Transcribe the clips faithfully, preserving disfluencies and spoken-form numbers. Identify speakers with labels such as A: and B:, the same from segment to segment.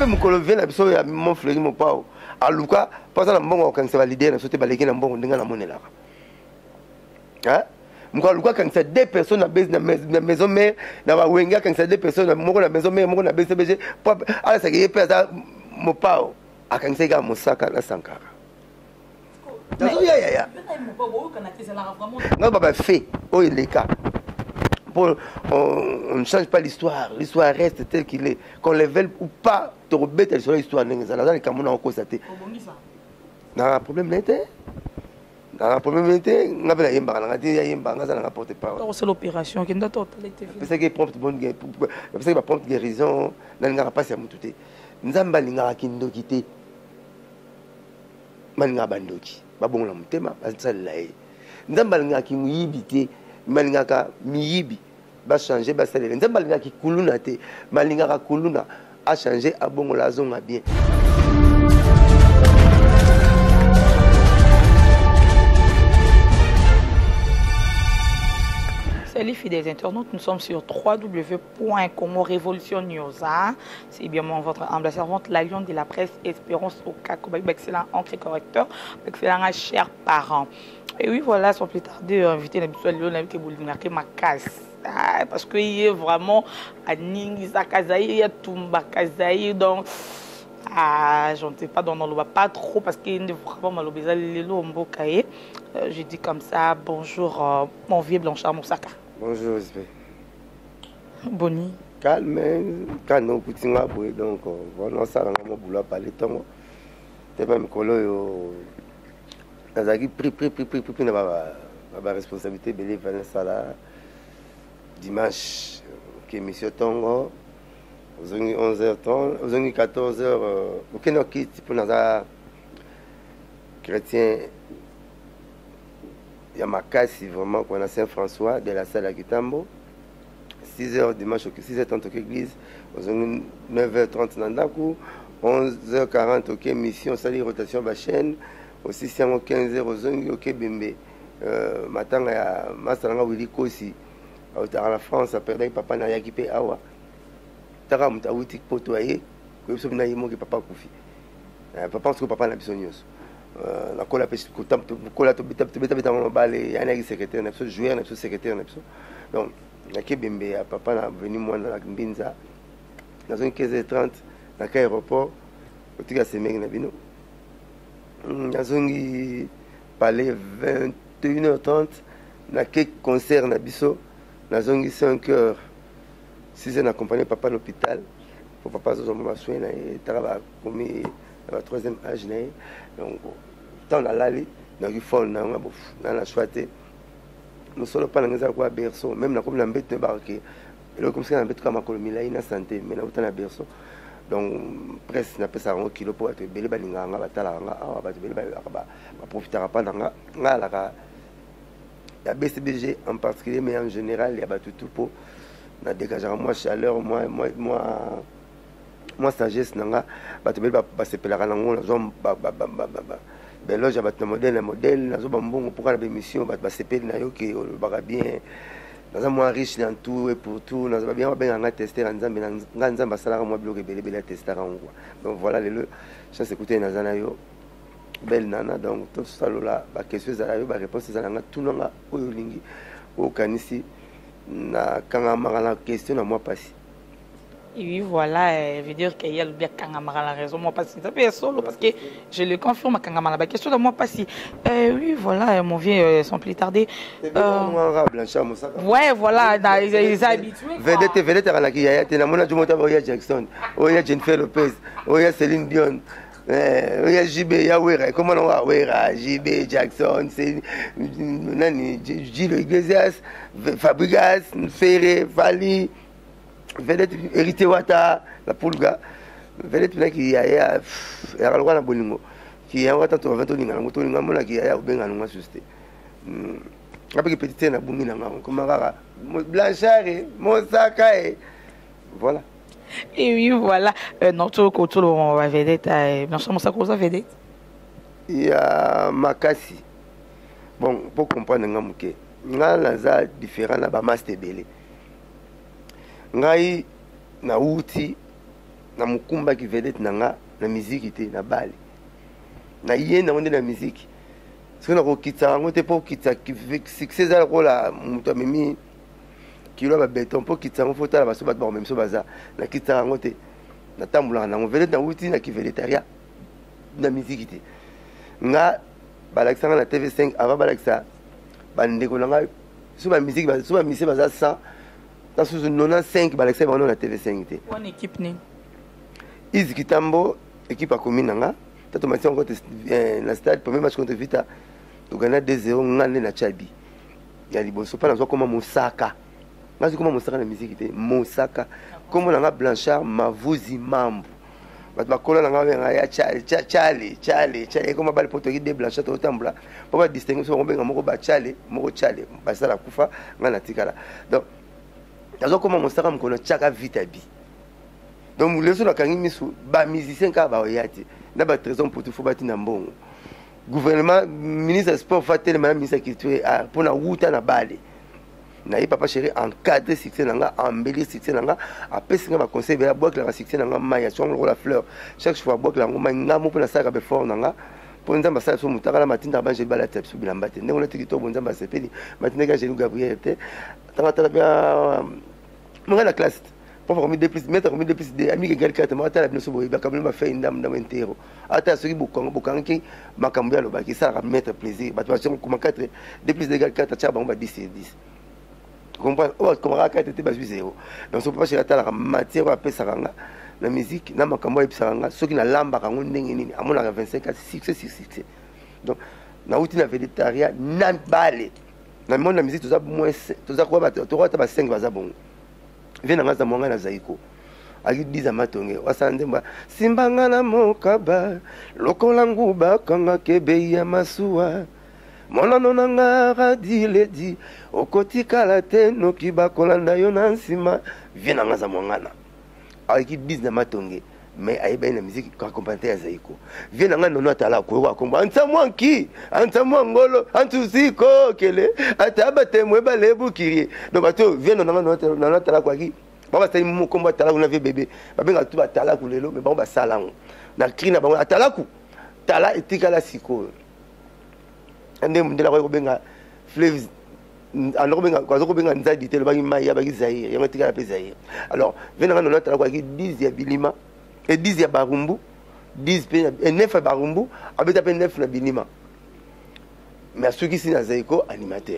A: pe mukolo vient na biso ya mon fleury mon pao aluka pas na mbongo quand ça valider na sote baleki na mbongo ndinga na monela hein mukolo aluka quand ça deux personnes na base na maison mère na ba wenga quand ça deux personnes moko na maison mère moko na B C B G ala ça qui pesa mon pao akanisa ga mosaka na sankara dazo ya ya ya non baba fait oh il est cas. On ne change pas l'histoire. L'histoire reste telle qu'il est. Qu'on le veuille ou pas, tu rebêtes sur l'histoire. Dans les Camerounais, on constate. Dans un problème n'était. Dans un problème n'était. On avait la yemba. On a dit yemba. On a rapporté pas.
B: C'est l'opération qui n'a pas été faite.
A: C'est que prompt bonne guérison. C'est que prompt guérison. On n'a pas passé à tout. Nous avons dit kindo kité. Malinga bandoki. Babon la mutema. Ça l'est. Nous avons dit kimuyibité. Malingaka miyibi ba changer ba salaire nzamba linga ki kuluna te malingaka kuluna a changer a bongo la zonga bien.
B: Salut fidèles internautes, nous sommes sur w w w point congo révolution news. C'est bien moi, votre humble servante, la lion de la presse, Espérance au Kakoba, excellent encre correcteur, excellent cher parent. Et oui, voilà, sans plus tarder, invité l'habitude de Léon qui vous marqué ma casse. Parce qu'il est vraiment à Ningisa Kazaï, à Tumba Kazaï, donc ah, je ne sais pas, dans le pas trop parce qu'il est vraiment malobéza Lélo Mbokaye. Je dis comme ça, bonjour, euh, mon vieux Blanchard Moussaka.
A: Bonjour, Zé.
B: Boni.
A: Calme, calme, on continue donc voilà, ça, on a boulot par les temps. C'est même que là, on a pris, pris, pris, pris, pris, pris, la responsabilité de l'élever ça là. Dimanche, qui est Monsieur Tongo, aux onze heures trente, aux quatorze heures, aucun autre qui pour nous chrétien. Il y a ma casse, vraiment, qu'on a Saint-François de la salle à Kitambo. six heures dimanche, six heures trente au église, neuf heures trente Nandaku, onze heures quarante au mission, salle rotation de la chaîne, aussi quinze heures au Zongi au Bembe. Matin, il y a Masalanga Willy Kosi, en France, à perdre papa n'a yaki awa. Tara mutawiti potoyer, que ce n'a yimo que papa koufi. Papa pense que papa n'a besoin de la cola pêche cola to bita bita bita mon balé y a un secrétaire n'a besoin jouer n'a besoin secrétaire n'a besoin donc la kebembe papa n'a venu moi dans la Mbinza dans une quinze heures trente dans l'aéroport au tika semeng na bino dans un palais vingt et une heures trente na quel concert na biso dans un cinq heures six heures accompagné papa à l'hôpital pour papa zo mama soin na travail comme le troisième âge donc tant la lali na rifon na ngabo na la choité nous solo pas ngeza kwa berceau même na comme na mbete barke et comme ça na mbete kama kolomila ina santé mais na utana berceau donc presque na pesa un kilo pour être belé balinga nga batala nga awa ba belé ba ba profitera pas nga nga la ka la B C B G en particulier mais en général il y a ba tout pour na dégager moi chaleur moi moi moi moi sagesse nanga bato beli ba sepelaka nango nazo ba ba ba ba belo ja bato modèle modèle nazo bambongo pour la émission bato ba sepeli na yo ke ba bien nazo moi riche dans tout et pour tout nazo bien ba benga tester nzambe na nzamba sala mo bloqué bele bele tester ngwa donc voilà le chance écouter nazo na yo belle nana donc tout ça là ba question za yo ba réponse za nga tout nanga oyo lingi o kanisi na kanga mangala question na moi passé.
B: Et oui, voilà, je veux dire qu'il y a le bien Kangamara la raison, moi pas si ça fait solo parce que je le confirme Kangamara la question de moi pas si. Oui, voilà, mon vieux, sans plus tarder. Ouais, voilà, ils sont habitués.
A: Vedette, vedette, à la Kiya, tu n'as pas de Oya Jackson, Oya Jennifer Lopez, Oya Céline Dion, Oya J B, Yawera, comment on va Wera, J B, Jackson, c'est Nani, Gilles Iglesias, Fabregas, Ferré, Fali. Vedette hérité wata la pulga vedette qui ya ya ya kalwa na bolingo qui ya wata to vingt olinga ngoto linga mona qui ya benga nunga susté après petite na bumi na ngako comme kaka Blanchard Moussaka et voilà.
B: Et oui voilà notre côté on va vedette Blanchard Moussaka ça vedette
A: il y a Makasi bon pour comprendre ngamuke ngala za différent na ba master belé ngai na uti na mukumba ki vedette nanga na musique te na bale na yenda onde na musique ce qu'on a kokitsa ngo te po kitsa succès za rola muto mimi kilo ba béton po kitsa ngo fota la baso ba ba même so baza na kitsa ngo te na tambula na ngo vedette na wuti na ki vedettaria na musique te nga balakisanga na T V cinq avant balakisa bandeko na nga so ba musique ba so ba mise baza cent dans sous quatre-vingt-quinze balakisa ba na T V cinq te
B: one équipe ni
A: Izi Kitambo équipe a commune nga tato match contre la stade premier match contre Vita to gagner deux zéro ngane na Chabi ya liboso pa na zo koma Mosaka ngazi koma Mosaka na musique te Mosaka comme na nga Blanchard Mavuzi Mambo bat bakola na nga ya chali chali chali chali comme bal poto de Blanchard to tambula po ba distinguer so benga moko ba chali moko chali ba sala kufa ngana tikala donc tazo koma Mosaka mkono chaka Vita bi. Donc les gens qui ont ba musiciens qui ba oyati na ba trésor pour tout faut bâtir na mbongo gouvernement ministre des sports fa tellement ministre culture pour na wuta na bale na yi papa chéri encadrer succès nanga embellir succès nanga après singa ba conseil ba boire la succès nanga maya sur la fleur chaque fois boire la ngoma ngamo pour na saka be fort nanga pour nzamba sa so mutaka la matinda ba je bala tep su bilamba te ndeko na tikito bo nzamba sepeli matinda ga jelu Gabriel te tanga tala ba mo la classe pour remettre des plus mettre remettre des plus des amis qui galent carte moi tala binoso boy ba kablo ba fait ndam ndam entero ata soki bukongo bukanki makambo ya lo ba ki ça mettre plaisir ba tu vas comme quatre des plus de galent carte cha ba ba dix sur dix comprendre oh comme ra carte te ba zéro donc so pas chez la tala matière après ça ranga la musique na makambo ya pisanga soki na lamba kango ndenge nini amona vingt-cinq à succès succès donc na uti na vedettaria na bale na monde la musique tout ça moins tout ça quoi ba to ba ta cinq baza bon vena ngaza mwanga na zaiko akidiza matonge wasandemba simbanga na mokaba lokola nguba kanga kebe ya masuwa monano nanga radile di okotikala te noki bakolanda yo na nsima vena ngaza mwangana akidiza matonge mais ayeba na musique ka accompagner ya zaiko vena ngana no atala ko wa komba anta mwanki anta mwangolo antuziko kele ataba temwe balebu kiri donc bato vena ngana no no atala ko ki baba sai mu komba atala ko na vie bébé babenga tu atala ko lelo mais baba salango na krina baba atala ko tala etikala siko ande mundela ko benga flaves alors benga ko zo benga nzadi te lo bangi maya bangi zaire yango etikala pe zaire alors vena ngana no atala ko ki dix ya bilima et dix ya barumbu dix et neuf ya barumbu abeta pe neuf na binima mais ceux qui sont na zaiko animateur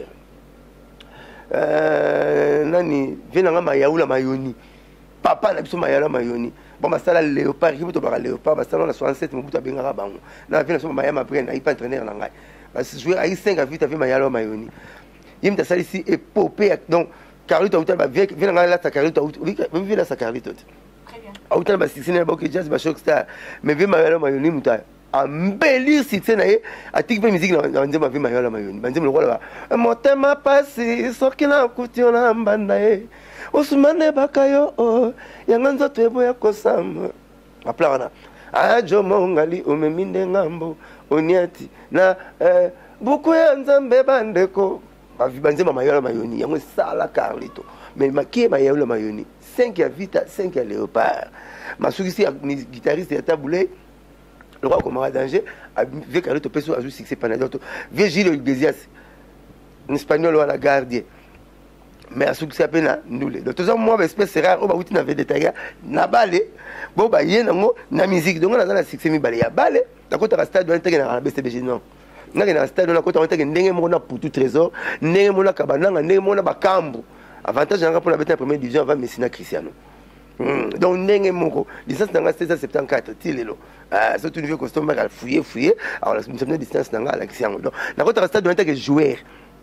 A: euh nani vena ngama yaula mayoni papa na biso mayala mayoni bon basala léopard qui to ba léopard basala na soixante-sept mubuta benga bango na vena so mayama après na ipa entraîneur na ngai parce jouer ai cinq à vite avec mayala mayoni yimta sala ici épopée donc Carlito uta ba vena ngala la Carlito oui oui la Carlito autant ba sixine ba que jazz ba shock star mais vi mayala mayoni muta embellir succès na ye atik pe musique na nzema vi mayala mayoni banzema lokola ba motema pasi soki na kutiona mbanda ye osumane bakayo yanga nzoto ebo ya kosama apla wana ajo mongali omeminde ngambo oniati na buku ya nzambe bandeko bavi banzema mayala mayoni yango sala Carlito mais makie mayala mayoni cinq ya Vita cinq ya Léopard masuki si guitariste ya Taboulé le roi comme danger avec Carlito peso a joué succès Panadotto Virgilio Iglesias en espagnol ou à la gardien mais à succès à peine nul donc tous moi espèce c'est rare on va outil na vedettaria na balé bon ba yena ngo na musique donc on a dans la succès mi balé ya balé d'accord ta stade on teke na B C B G non na na stade on a côté on teke ndenge mo na pour tout trésor ndenge mo na kabananga ndenge mo na bakambu avantage nga pour la bête en première division avant Messina Cristiano mm. Donc ndenge moko distance nanga seize cent soixante-quatorze tilelo ah surtout niveau costume à fouiller fouiller alors nous sommes distance nanga à Cristiano donc na côté stade on était joueur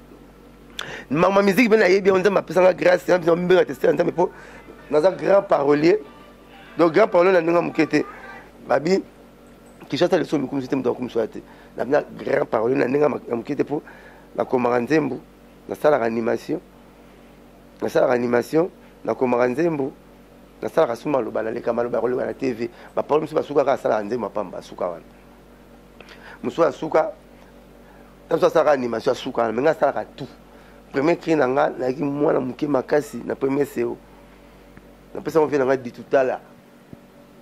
A: ma musique ben ayebi on ma pesanga grâce on bien bien tester on mais pour dans un grand parolier donc grand parolier na ndenge mukete babi qui chante le son comme c'était donc comme souhaité na grand parolier na ndenge mukete pour la Komaranzembo na salle d'animation na sala animation na komara nzembo na sala kasuma lo bala le kamalo ba lo na T V ba parole musu basuka ka sala nzembo pamba suka wana musu asuka tamso sala animation asuka mais nga sala ka tout premier cri na nga na ki mwana muke makasi na premier C O na pesa on vient nga dit tout à l'heure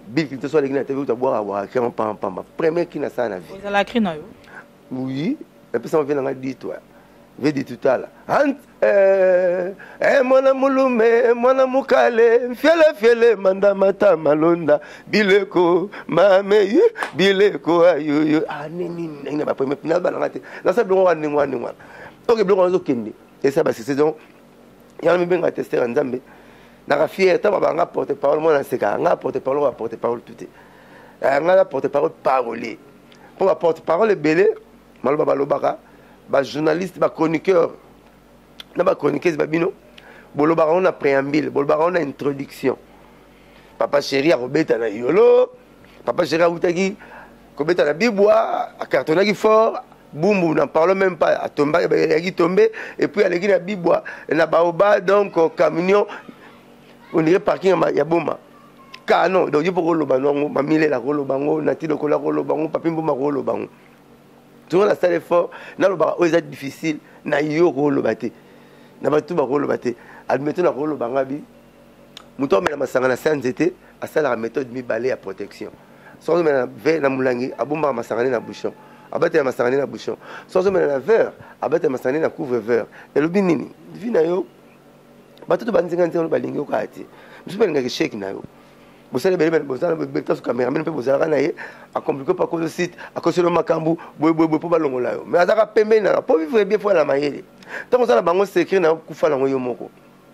A: Bill Clinton soit l'église T V où tu boire à boire qui en pam pam premier qui n'a ça na vie
B: vous allez écrire na yo
A: oui et puis ça on vient dans dit toi veut dire tout à l'heure ant eh eh mwana mulume mwana mukale fiele fiele manda mata malonda bileko mame bileko ayo ah nini nini ba premier final ba ngate na ça blo ngani ngani ngani donc blo ngani okende et ça ba saison ya mi benga tester nzambe na fier ta ba nga porte parole moi na seka nga porte parole ba porte parole tout est nga porte parole parler pour la porte parole belé maloba balobaka ba journaliste ba chroniqueur na ba chroniqueuse babino bolobaka on a préambule bolobaka on a introduction papa chéri a robeta na yolo papa chéri a utaki kobeta na bibwa a cartonnaki fort boum n'en parle même pas a tombé il a tombé et puis aleki na bibwa na baoba donc camion on dirait parking ya boma canon donc il faut koloba no mamile la koloba ngo na tilo kola koloba ngo papimbo ma koloba ngo tout la salle fort na loba o est difficile na yo koloba te na batu ba koloba te admettons na koloba ngabi muto mena masanga na sanzete asala la méthode mi balai à protection sans mena ve na mulangi abomba masanga na bouchon abate masanga na bouchon sans mena na verre abate masanga na couvre verre et le binini vina yo batu to banzinga nzelo balingi ko ati msupenga ke shake na yo bosale bele bele bosala beta su camera men pe bosala na ye a compliquer pas cause site a cause le makambu boy boy boy po balongola yo mais azaka pembe na po vivre bien fois la mayele tant ça la bango secret na kufa na yo moko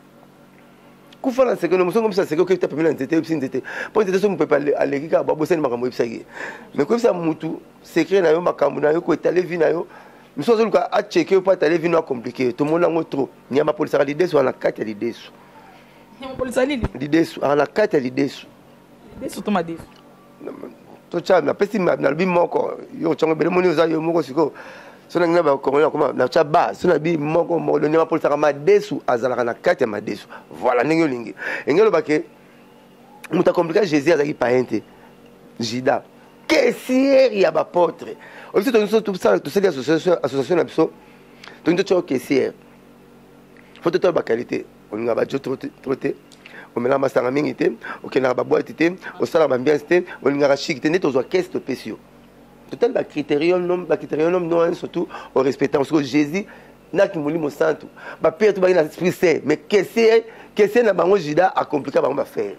A: kufa na secret no muso comme ça secret que tu peux na nzete psi nzete po nzete so mu peut pas aller ka ba bosala makambu ipsaki mais comme ça mutu secret na yo makambu na yo ko étaler vie na yo muso zo luka a checker pas étaler vie na compliqué tout monde ngo trop nyama police a l'idée sur la carte l'idée sur
B: nyama police a l'idée
A: l'idée sur la carte l'idée sur
B: surtout ma def
A: to cha na pesi na bi moko yo chongo bele moni uza yo moko siko sona ngina ba ko ngina na cha ba sona bi moko mo le nyama polisa ma desu azala na kati ma desu voilà ningo lingi engelo bake muta compliquer Jésus azaki paente jida caissière ya ba portre aussi to tout ça tout ça association association na biso to nto cho caissière faut to ba qualité on nga ba jo troté on met la masanga mingi te ok na ba boîte te au sala ba bien te on nga chic te net aux caisse de spéciaux total ba critérium nom ba critérium non surtout au respectant parce que Jésus na ki molimo santo ba père to ba na esprit saint mais qu'est-ce qu'est-ce na bango jida a compliquer bango ba faire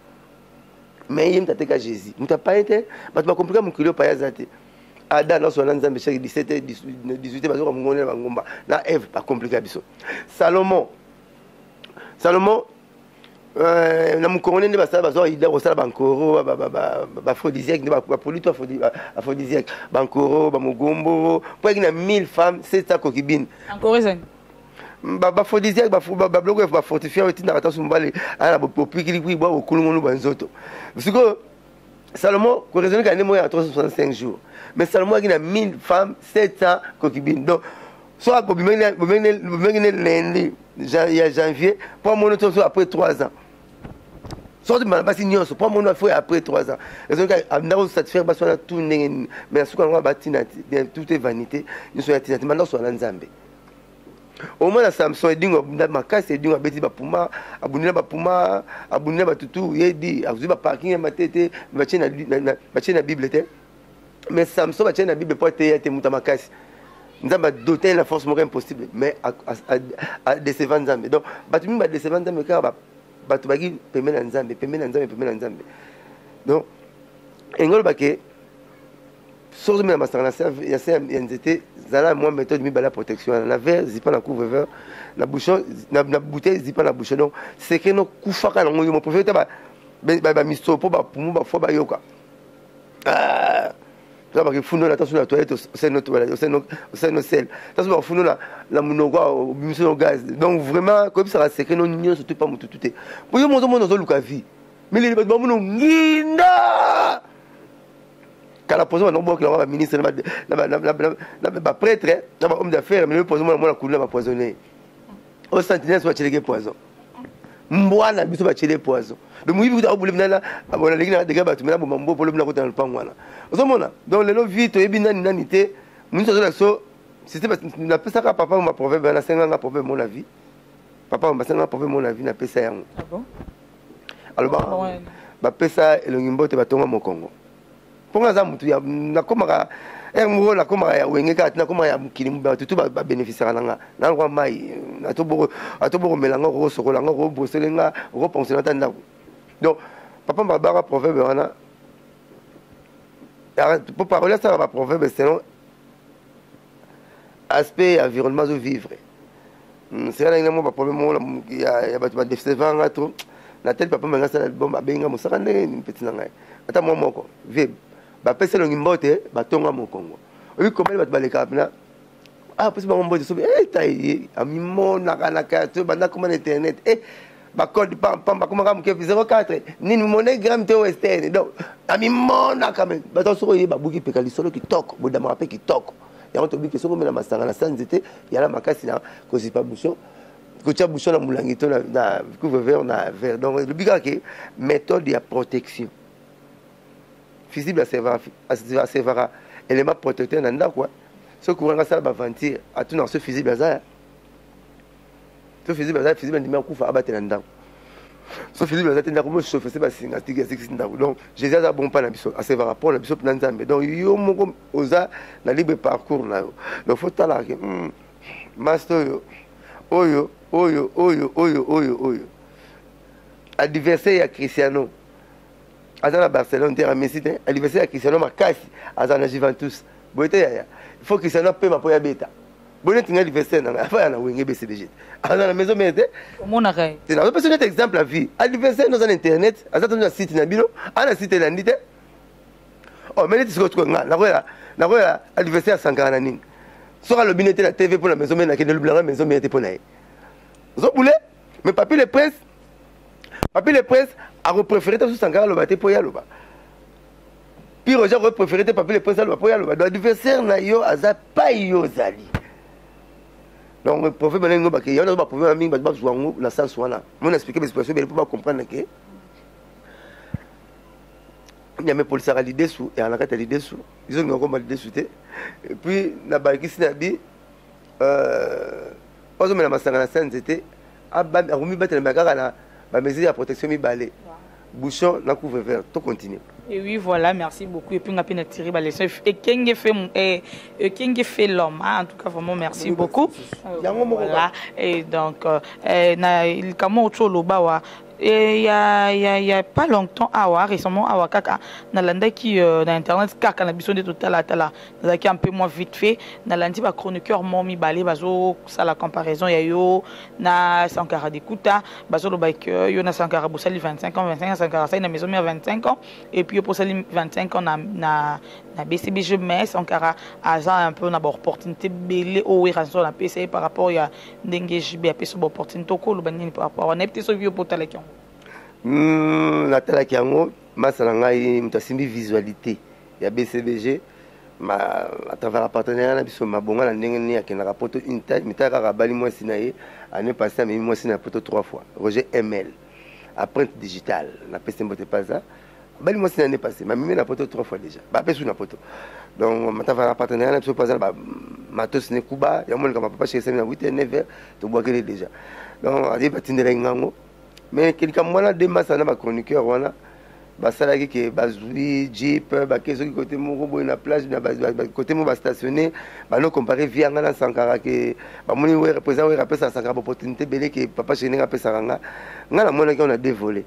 A: mais yim tateka Jésus muta pas été ba to ba compliquer mon kilo pa yazate Adam na so na nzambe cheki dix-sept dix-huit ba zo ko ngone ba ngomba na Ève ba compliquer biso Salomon Salomon euh na mukongo ne basala bazo ida osala bankoro ba ba ba aphrodisiaque ne ba polito aphrodisiaque bankoro ba mugombo po ina mille femmes sept cents kokibine
B: encore ça
A: ba ba aphrodisiaque ba ba bloquer ba fortifier tina kata sumbale ala ba popikili kui ba okulungu ba nzoto parce que Salomon ko raisonner ka ne moya trois cent soixante-cinq jours mais Salomon ina mille femmes sept cents kokibine donc soit ko bimene bimene bimene lundi janvier pour mon autre après trois ans soit de malabasi nyonso pour mon affaire après trois ans raison que amna satisfaire ba soit tout ndenge mais suka ngwa batina tout est vanité nous soit tina maintenant soit nzambe au moins la Samson edingo makasi edingo beti ba puma abunina ba puma abunina ba tutu yedi azuba ba parking matete ba chena ba chena bible te mais Samson ba chena bible pour te te muta makasi nzamba doter la force morale impossible mais à décevant nzambe donc batu mi ba décevant nzambe ka ba batu bagi pemena nzambe pemena nzambe pemena nzambe donc engol bake source mi na masana ya se ya nzete zala moi méthode mi bala protection na verre zipa na couvre verre na bouchon na na bouteille zipa na bouchon donc c'est que no kufaka na ngoyo mo profiter ba ba misto po ba pumu ba fo ba yoka ah ça parce que funo na tasu na toilette c'est notre toilette c'est notre c'est notre sel tasu ba funo na la munogwa au bimso no gaz donc vraiment comme ça c'est que non nyo surtout pas mutu tuté pour yo mozo mozo luka vie mais les ba muno nginda kala pozo na boki na ministre na na na ba prêtre na ba homme d'affaires mais le pozo na mona kuna ba poisonné au sentinelle soit cheleke poison mbwana biso ba chele poison le muyibi kuta obule mnala abona lekina de gaba tumela bomba mbo polo mna kota lupangwana ozomona donc lelo vite yebi nani nani te munzo zola so c'était na pesa ka papa ma proverbe na senga nga proverbe mon avis papa ma senga proverbe mon avis na pesa yango
B: ah bon
A: alors ba bapesa elongi mbote batonga mokongo mponga za mutu ya nakomaka ermuro nakomaka ya wenge kati nakomaka ya mokili bato tu babénéficiaka na nga nalokwa mai atobokomela nga okosokola nga okobosele nga okoponsela ata ndako donc papa babaka proverbe wana po parole asala baproverbe selon aspect environnement azovivre c'est là mo baproblème ya bato badefsevanga to na tel papa manga sala album abenga mosaka ndenge petit na ngai ata mwa moko vibe bapesa elongi mbote batonga mokongo oyi komali bato baleka pena ah pesi bango mbote sobi eh tayi amimonaka na carte banda koma na internet eh bakode pam bakomaka moke zéro quatre nini monogramme te western donc amimonaka me bato soko ye babuki peka lisolo kitoko bodamaka mpe kitoko yango tobi ke soko mena masanga na sanzete yala makasi na kosipa bouchon kotia bouchon na mulangi to na couvre-vert na verre donc le bigaka ke méthode ya protection fusible asevara élément protecteur na ndako so kuranga sala baventure atuna so fusible aza so fusible aza fusible ndima kufa abatela ndako so fusible aza ndako mo chauffer c'est basinga tiki six ndako donc Jésus aza bon pa na biso asevara pour na biso na nzambe donc yo moko oza na libre parcours na yo donc faut tala ke master yo oyo oyo oyo oyo oyo oyo adversaire ya Cristiano aza na Barcelone te Messi te adversaire ya Cristiano makasi aza na Juventus boyete yaya il faut Cristiano pema po ya beta boné tinga adversaire na afa na wenge B C B G aza na maison mère te
B: omona kai
A: te na personne exemple à vie adversaire dans internet aza dans site na bino ana site na ndite oh mais tu ko nga na koya na koya adversaire sankara na nini soka le binete na T V pour la maison mère na kende le blanc maison mère te pour na zo boulé mais papi le prince papi le prince a repréféré tout Sankara le baté pour y aller bas. Puis Roger a préféré papi le prince le pour y aller bas. L'adversaire na yo aza pas yo zali. Donc le prophète maintenant ngo y a un problème ami ba ba jouango na sens wana. Mon expliquer mes expressions mais pour pas comprendre que il y a mes policiers à l'idée sous et en arrête à l'idée sous. Ils ont encore mal l'idée sous et puis na ba ki sinabi euh ozo mena masanga na scène c'était aba rumi batela makaka na ba mesure de protection mi balé bouchon na couvre-vert tout continue.
B: Et oui voilà merci beaucoup et puis on a pu tirer ba leçon et kenge fait et kenge fait l'homme en tout cas vraiment merci beaucoup. Voilà et donc euh, na il kamo choloba wa et il y a il y a il y a pas longtemps awa récemment awa kaka na landa qui dans internet kaka na biso de total atala na qui un peu moins vite fait na landi ba chroniqueur momi balé bazo ça la comparaison ya yo na Sankara d'Ikuta bazo lo bike yo na Sankara bosali vingt-cinq ans vingt-cinq ans Sankara ça na maison mère vingt-cinq ans et puis pour sali vingt-cinq ans na na na B C B G mais Sankara aza un peu na opportunité belé o raison na P C par rapport ya ndenge J B a pe so opportunité ko lo banini par rapport on est petit so vieux potala ki
A: Hmm, natala kiango masala ngai mutasimbi visualité ya B C B G ma à travers la partenariat na biso mabonga na ndenge ni akena rapporto une taille mitaka rabali moi sinaye année passée mais moi sina poto trois fois Roger M L empreinte digitale na peste mbote paza bali moi sina année passée ma mimi na poto trois fois déjà ba pesu na poto donc ma travers la partenariat na biso paza ba matos ne kuba ya mon kama papa chez na huit et neuf heures to boakele déjà donc adi batindela ngango mais quelqu'un moi de massa na ba chroniqueur wana basala ki bazui jeep ba kezo ki côté moko boy na plage na ba côté mo ba stationner ba no comparer via nga na Sankara ke ba moni we représenter we rappeler Sankara opportunité belé que papa chéri nga pesa nga nga na mona ki on a dévolé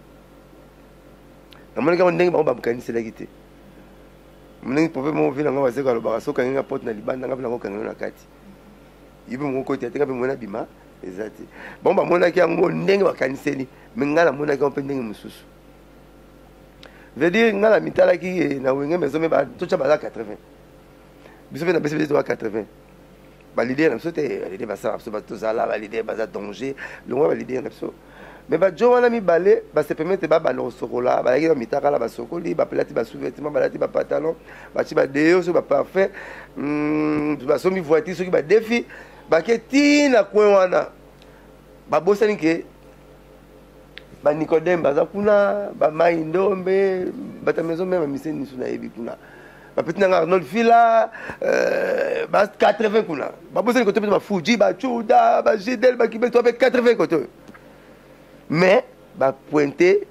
A: na mona ki on ndenge ba ba kanisi la kité moni problème mo vina nga baseka lo ba so kanga porte na libanda nga na ko kanga na kati yibi mo ko tete ka be mona bima exact bon ba mona ki yango ndenge bakaniseli mais nga na mona ki on pe ndenge mususu veut dire nga la mitala ki na wenge maison me ba tocha ba quatre-vingts biso na bese bese quatre-vingts ba l'idée na sote l'idée ba ça ba to zala ba l'idée ba za danger le moi ba l'idée na so mais ba jo wana mi balé ba se permettre ba ba lo sokola ba ki na mitaka la ba sokoli ba pelati ba sous-vêtements ba lati ba pantalon ba ti ba deo so ba parfait hmm ba so mi voiture so ki ba défi baketi na coin wana babosani ke ba Nicodème baza kuna ba Maindombe bata maison même miseni suna yebi kuna ba petit na Arnold Villa euh ba quatre-vingts kuna babosani côté ba Fuji ba Chuda ba Gidel ba Kibeto avec quatre-vingts côté mais ba pointer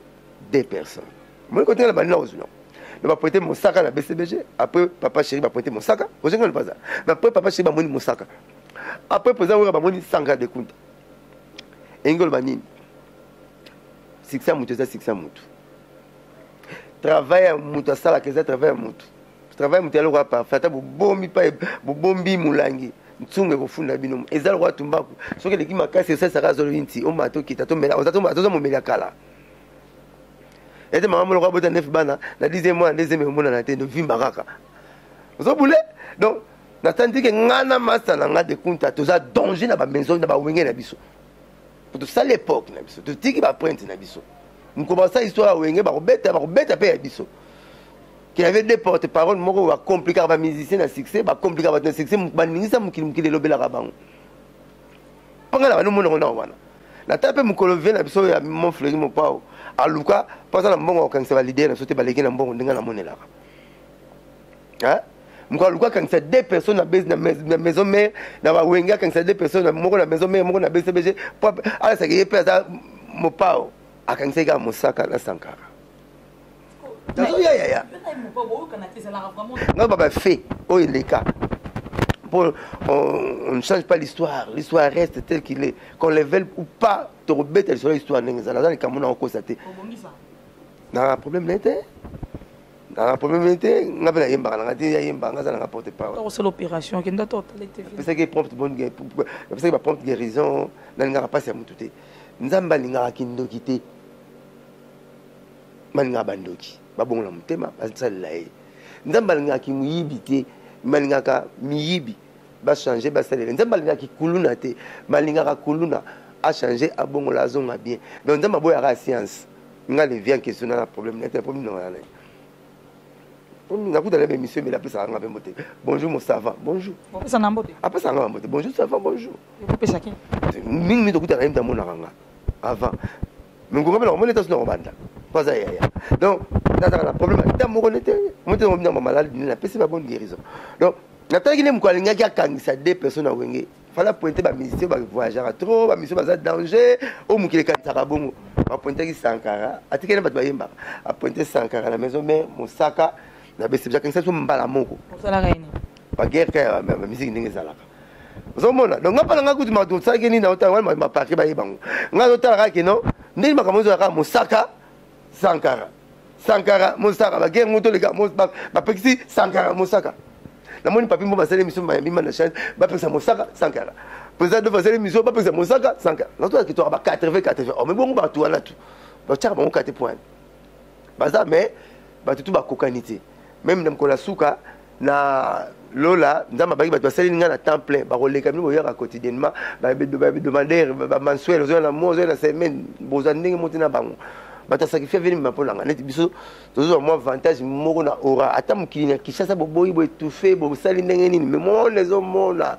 A: deux personnes. Moi, je suis là, je vais prêter mon sac à la B C B G. Après, papa chéri va prêter mon sac. Vous savez pas ça. Mais après, papa chéri va prêter mon sac. Après, président va prêter cent de compte. Et il va prêter six cents moutou, six cents moutou. Travail à moutou, ça la caisse travail à moutou. Travail moutou, alors pas faire bu bombi pas bu bombi moulangi. Ntunge kufunda bino. Ezalo kwa tumbaku. Soki leki makasi ça sera zolo inti. O mato kita to mela. O tato mato mo mela kala. Et maman le roi neuf bana la dixième mois deuxième mois na tête de vimba kaka. Vous boule donc natandi que ngana masa na nga de kunta to za danger na ba maison na ba wenge na biso. Pour ça l'époque na biso. To tiki ba print na biso. Nous commençons histoire wenge ba robeta ba robeta pe biso. Qui avait des porte-parole moko va compliquer ba musicien na succès ba compliquer ba succès ba ningisa mukili mukili lobela ka bango. Panga na no mono na wana. Na tape mukolo vient na biso ya mon fleury mon pao. Aluka pas na mbongo quand ça valider na sauter baleki na mbongo ndinga na monela. Hein? Mukolo aluka quand c'est deux personnes na base na maison mère na ba wenga quand c'est deux personnes moko na maison mère moko na B C B G ala ça qui pesa mon pao akanse ga mosaka na Sankara. Non, bah, fait, oh, il est cas. Bon, on ne change pas l'histoire. L'histoire reste telle qu'il est. Qu'on les veuille ou pas, te rebête sur l'histoire. Dans les Camerounais, on constate. Dans un problème n'était. Dans un problème n'était. On a fait un porte-parole.
B: C'est l'opération qui est totalité.
A: C'est qu'il prompt bonne guerre. C'est qu'il prompt guérison. Nous n'avons pas tout. Nous avons pas quitté. Maninga bandoki babongo na mutema bazala ye nzamba linga ki muyibi te malinga ka miyibi ba changer ba salele nzamba linga ki kuluna te malinga ka kuluna a changer abongo la zonga bien donc nzamba boya ka science nga le vient question na problème net problème non là problème na ku dans l'émission mais la plus ça nga bemote bonjour mon savant bonjour
B: après ça na mbote
A: après ça nga mbote bonjour savant bonjour
B: vous pesa qui
A: mingi mi to ku dans l'émission mona nga avant mais ngombe la moneta sino robanda pas ça donc dans un problème dans mon était moi te revenir ma malade na pesi ba bonne guérison donc nataki ne mkolinga ki akangisa deux personnes à wenge fala pointer ba musicien ba voyager trop ba musicien ba danger au mukile kanisa ka bongo ba pointer ki Sankara atikene ba bayemba a pointer Sankara la maison mais mosaka na besi ja kanisa so mbala moko
B: ça la reine
A: ba guerre ka ba musique ndenge zalaka zomona donc ngapala ngakuti ma to tsaki ni na ota wala ma paki ba yebango ngazo tala ka kino ndenge makamozo ka mosaka Sankara Sankara Mosaka ba guerre moto les gars ba ba pexi Sankara Mosaka na moni papi mo ba sele mission ba bima na chaîne ba pexi Mosaka Sankara président de fazer mission ba pexi Mosaka Sankara na toi qui toi ba quatre-vingts quatre-vingts oh mais bon ba tout là tout ba tchaka ba quatre points ba ça mais ba tout ba kokanité même na kola suka na lola ndama ba ba sele nga na temps plein ba roleka mi boya quotidiennement ba demander ba mensuel zo na mois zo na semaine boza ndenge motina bango bata sacrifier venir ma polanga net biso toujours moi avantage moko na aura ata mukini kishasa boboyi bo étouffé bo sali ndenge nini mais mon les hommes na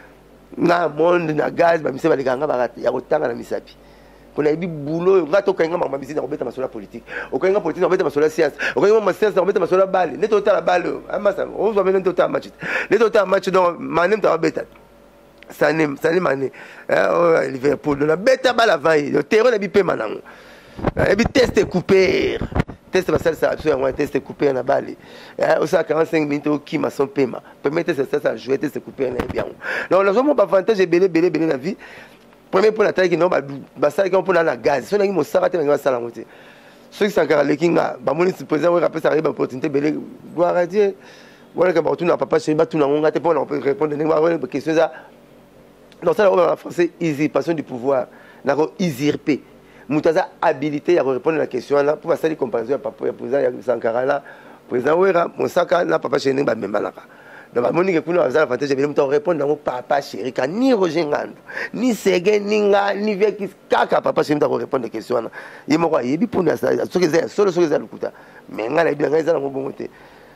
A: na monde na gaz ba mise ba lekanga ba ya kotanga na misapi kona ibi boulot ngato kanga mama bisina robeta masola politique okanga politique robeta masola science okanga ma science robeta masola balle net otala balle amasa on va mener tota match net tota match donc manem ta robeta sané sané mané euh Liverpool la beta balle avant le terrain na bi pe manango et puis test coupé test va ça absolument test coupé na bali au ça quarante-cinq minutes au qui m'a son paiement permettez ça ça jouer test coupé na bien donc nous avons pas avantage belé belé belé la vie premier pour la taille qui non ba ba ça qui on pour la gaz so na mo sara te na sala ngote ceux qui Sankara le kinga ba moni président ouais rappeler ça arrive opportunité belé gloire à Dieu voilà que ba tout na papa chez ba tout na ngonga te pour on peut répondre à question ça donc ça en français usurpation du pouvoir na usurper Moutaza habilité à répondre à la question là pour passer les comparaisons à papa président Sankara là président Ouera Mosaka là papa chéri ba membalaka donc monique kuna azala avantage de muto répondre dans papa chéri ka ni Roger Ngando ni Sege ni nga ni veki kaka papa chéri ta répondre à question là yemo kwa yebi pour na so que c'est solo so que c'est lukuta mais nga la bi nga ezala ngobongo te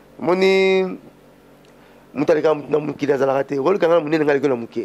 A: moni mutaleka na mukila azala raté rôle kana munene nga lekona muke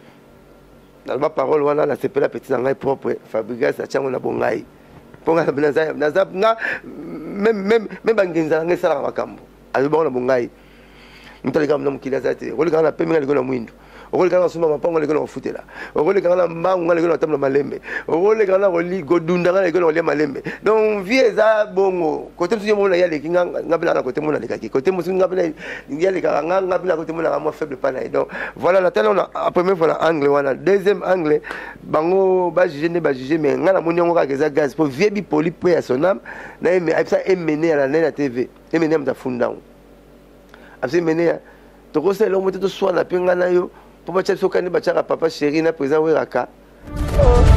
A: dans ma parole wana la sepela petit ngai propre Fabrigas a chango na bongai ponga na binaza na zap nga même même même bangenza ngai sala makambo ali bona bongai mutali kam na mukila zate wole kana pemela liko na mwindo rôle quand on m'a pas on les gars fouté là rôle quand on m'a on les gars table malembe rôle quand on li godunda les gars on les malembe donc vie eza bongo côté tout monde ya les kinga ngabela na côté monde les côté musu ngabela ya les gars ngabela côté monde moi faible pas là donc voilà la telle on a première fois angle wana deuxième angle bango ba juger ne ba juger mais ngana moni ngo ka gaz pour vie bi poli pe ya sonam na mais ça est mené à la T V et mené à funda après mené to ko se lo moto to soit na penga na yo pour ba tshela sokani ba tshaka papa chéri na président weraka